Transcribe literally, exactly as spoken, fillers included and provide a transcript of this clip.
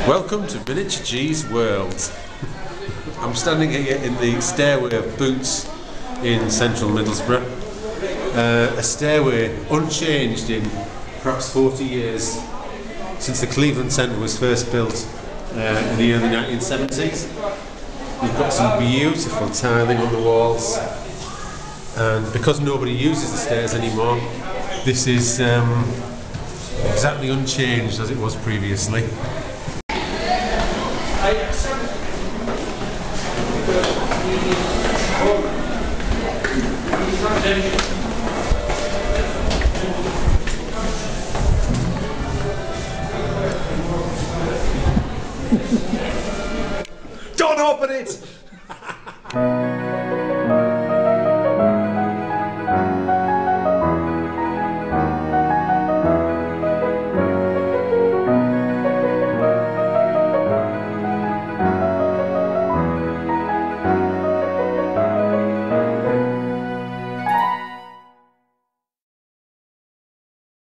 Welcome to Miniature G's world. I'm standing here in the stairway of Boots in central Middlesbrough. Uh, a stairway unchanged in perhaps forty years since the Cleveland Centre was first built uh, in the early nineteen seventies. We've got some beautiful tiling on the walls, and because nobody uses the stairs anymore, this is um, exactly unchanged as it was previously. Don't open it!